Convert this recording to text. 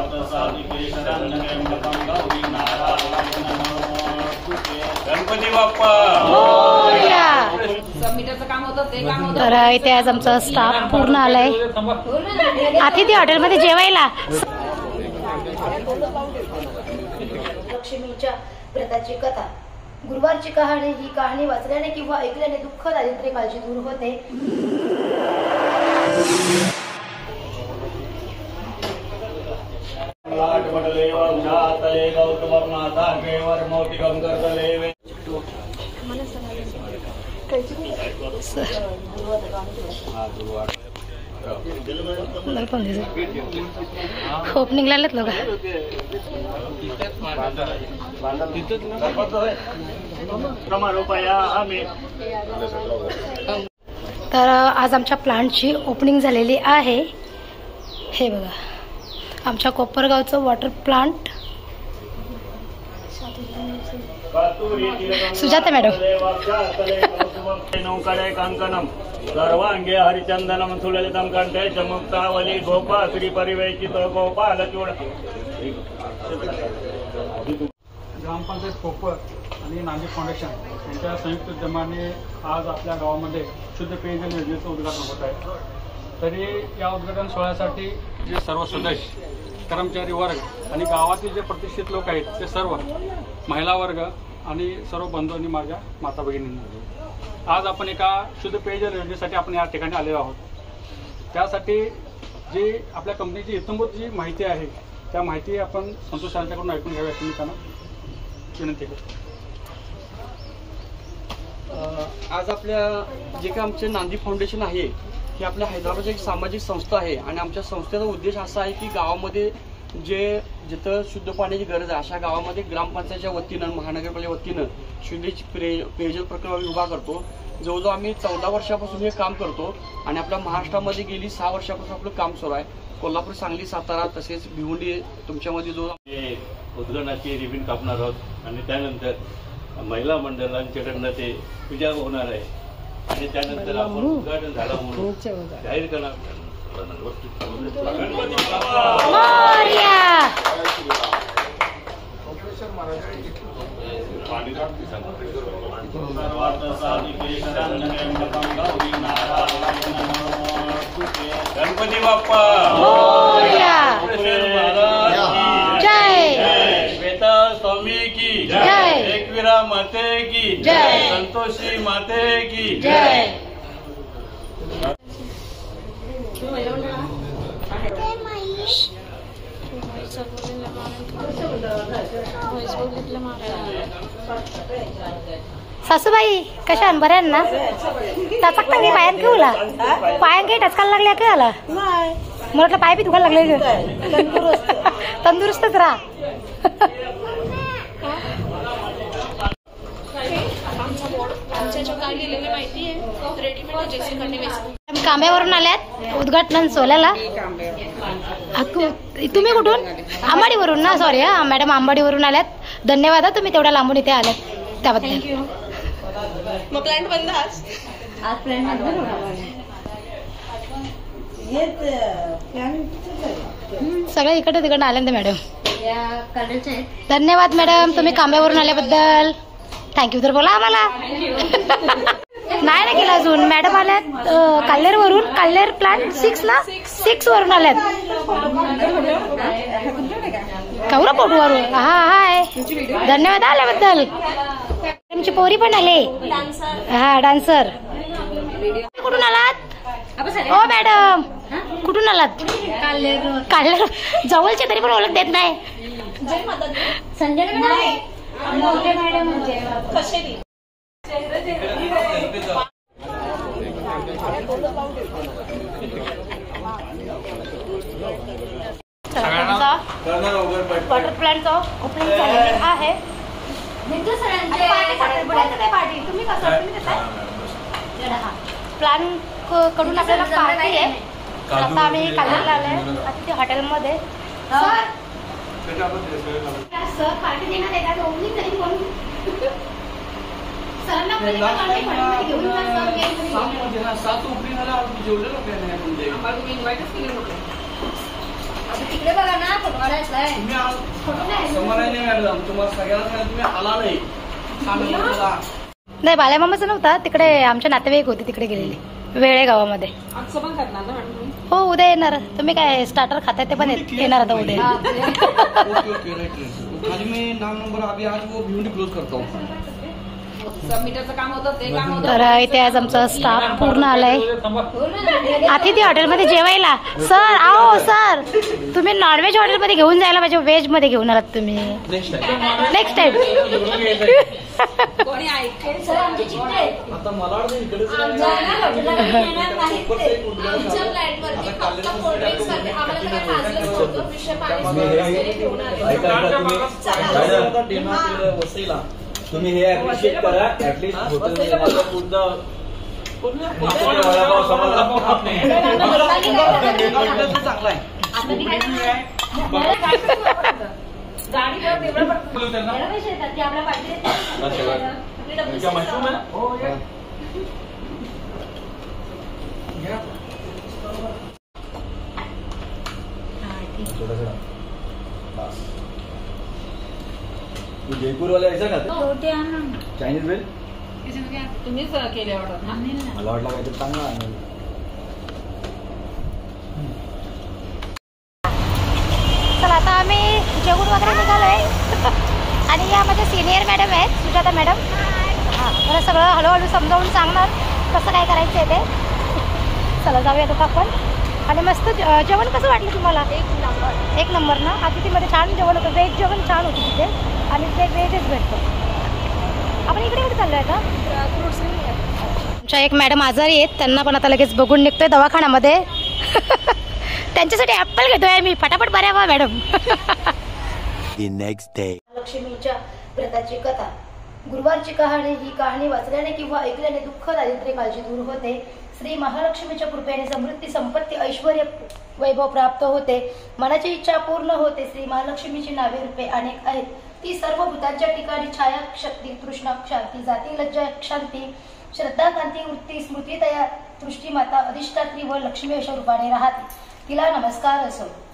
गणपती बाप्पा तर इथे आज आमचा स्टाफ पूर्ण आलाय अतिथी हॉटेलमध्ये जेवायला। लक्ष्मीच्या व्रताची कथा। गुरुवारची कहाणी। ही कहाणी वाचल्याने किंवा ऐकल्याने दुःख दारिद्र्य काळजी दूर होते। ओपनिंग लागलेत लोक। तर आज आमच्या प्लांटची ओपनिंग झालेली आहे। हे बघा आमच्या कोपरगावचं वॉटर प्लांट। सुजाता मॅडम। सर्वांगे हरिचंदनम सुललितम कंठे चमुक्तावली गोपा श्री परिवेशित गोपाल चूड। ग्रामपंचायत कोपर आणि नांदी फाउंडेशन यांच्या संयुक्त उद्यमाने आज आपल्या गावामध्ये शुद्ध पेयजल योजनेचं उद्घाटन होत आहे। तरी या उद्घाटन सोहळ्यासाठी जे सर्व सदस्य, कर्मचारी वर्ग आणि गावातील जे प्रतिष्ठित लोक आहेत ते सर्व, महिला वर्ग आणि सर्व बंधू आणि माझ्या माता भगिनींना आज आपण एका शुद्ध पेयजल योजनेसाठी आपण या ठिकाणी आलेलो आहोत। त्यासाठी जी आपल्या कंपनीची इत्यंभूत जी माहिती आहे त्या माहिती आपण संतोष यांच्याकडून ऐकून घ्यावी अशी मी त्यांना विनंती करतो। आज आपल्या जे काही आमचे नांदी फाउंडेशन आहे ही आपल्या हैदराबादची एक सामाजिक संस्था आहे आणि आमच्या संस्थेचा उद्देश असा आहे की गावामध्ये जिथं शुद्ध पाण्याची गरज आहे अशा गावामध्ये ग्रामपंचायतच्या वतीनं, महानगरपालिकेच्या वतीनं शुद्धीची पेयजल प्रकल्प उभा करतो। जवळजवळ आम्ही 14 वर्षापासून हे काम करतो आणि आपल्या महाराष्ट्रामध्ये गेली 6 वर्षापासून आपलं काम सुरू आहे। कोल्हापूर, सांगली, सातारा तसेच भिवंडी तुमच्यामध्ये जो उद्घाटनाची रिबीन कापणार आहोत आणि त्यानंतर महिला मंडळांच्याकडनं ते पूजा होणार आहे आणि त्यानंतर आपण उद्घाटन झालं म्हणून जाहीर करणार। गणपती बाप्पा जय। श्वेता स्वामी की जय। एकवीरा माते की जय। संतोषी माते की जय। सासूबाई कशा बऱ्या ना? टाचक टाकली पायात घेऊला पाया काही टचकायला लागल्या का? आला मला वाटलं पाय बी दुखायला लागले। तंदुरुस्तच राहा। कांब्यावरून आल्यात उद्घाटन सोल्याला। तुम्ही कुठून? आंबाडीवरून ना? सॉरी हा मॅडम, आंबाडीवरून आल्यात। धन्यवाद हा तुम्ही तेवढ्या लांबून इथे आल्यात त्याबद्दल। मग प्लांट बंद आज प्लांट सगळे इकडे तिकडे आले ना मॅडम। धन्यवाद मॅडम तुम्ही कांब्यावरून आल्याबद्दल। थँक्यू तर बोला आम्हाला। नाही ना केलं अजून। मॅडम आल्यात काल्हेरवरून, काल्हेर प्लांट 6 ना, 6 वरून आल्यात। कवरा पोटवरून। हा हाय धन्यवाद आल्याबद्दल। तुमची पोरी पण आले। हा डान्सर। कुठून आलात? हो मॅडम कुठून आलात? काल्हेर जवळचे तरी पण ओळख देत नाही। संजय मॅडम वॉटर प्लांटचा ओपनिंग झालेली आहे। तुम्ही कसं प्लान कडून आपल्याला पार्टी आहे। आता आम्ही काल्हेरला आलोय अतिथी हॉटेलमध्ये। सर पार्टी देणार आहे का? ओपनिंग तरी कोण सरांना घेऊन तिकडे बघा ना समाधान नाही मॅडम, तुम्हाला सगळ्यांना सांगितलं, तुम्ही आला नाही. नाही बाल्यामामाचं नव्हता, तिकडे आमच्या नातेवाईक होते तिकडे गेलेले वेळे गावामध्ये. हो उद्या येणार. तुम्ही काय स्टार्टर खाताय ते पण येणार आता उद्या. Okay right. खाली मी नाम नंबर अभी आज वो भिवंडी क्लोज करता हूँ. सबमिटरचं काम होतं ते काम होतं. तर इथे आज आमचा स्टाफ पूर्ण आलाय अतिथी हॉटेलमध्ये जेवायला. सर आओ सर, तुम्ही नॉनव्हेज हॉटेलमध्ये घेऊन जायला पाहिजे, व्हेज मध्ये घेऊन आलात तुम्ही. Next time. कोणी ऐकते आता मला वाटतं इकडेच आमच्या फ्लॅटवरती फक्त कोल्ड्रिंक्स साठी आम्हाला तर काय खायचं होतं. विषय पाणी घेऊन आले. वसईला तुम्ही हे अप्रिशिएट करा. ऍटलीस्ट हॉटेल चांगला आहे. जयपूर वाले ऐसा खाते चायनीज वेल. तुम्हीच केले ऑर्डर ना. मला वाटलं काहीतरी चांगलं आहे. चला आता आम्ही जेवण वगैरे निघालोय. आणि या माझ्या सिनियर मॅडम आहेत सुजाता मॅडम. हां मला सगळं हळूहळू समजावून सांगणार कसं काय करायचं आहे ते. चला जाऊयात आता आपण. आणि मस्त जेवण कसं वाटलं तुम्हाला? एक नंबर ना. अतिथीमध्ये छान जेवण होतं. व्हेज जेवण छान होतं तिथे आणि ते व्हेजच भेटतं. आपण इकडे कुठे चाललो आहे का? आमच्या एक मॅडम आजारी आहेत, त्यांना पण आता लगेच बघून निघतोय दवाखान्यामध्ये. त्यांच्यासाठी ॲपल घेतोय मी. फटाफट बऱ्या व्हा मॅडम. लक्ष्मीच्या व्रताची कथा. गुरुवारची कहाणी. ही कहाणी वाचल्याने किंवा ऐकल्याने दुःख दारिद्र्य काळजी दूर होते. श्री महालक्ष्मीच्या कृपेने समृद्धी संपत्ती ऐश्वर्य वैभव प्राप्त होते. मनाची इच्छा पूर्ण होते. श्री महालक्ष्मीची नावे रूपे अनेक आहेत. ती सर्व भूतांच्या ठिकाणी छाया शक्ती, तृष्णा शांती, जाती लज्जा शांती, श्रद्धा कांती, वृत्ती स्मृती तया, दृष्टी माता, अधिष्ठात्री व लक्ष्मी अशा रूपाने राहते. तिला नमस्कार असो.